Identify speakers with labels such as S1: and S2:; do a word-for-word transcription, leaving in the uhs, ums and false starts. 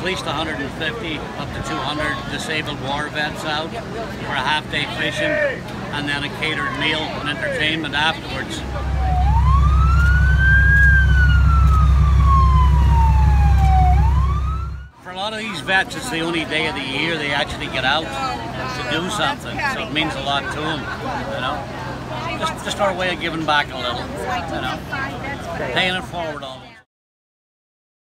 S1: least one hundred fifty up to two hundred disabled war vets out for a half day fishing, and then a catered meal and entertainment afterwards. For a lot of these vets, it's the only day of the year they actually get out to do something, so it means a lot to them, you know. Just, just our way of giving back a little, you know, paying it forward almost.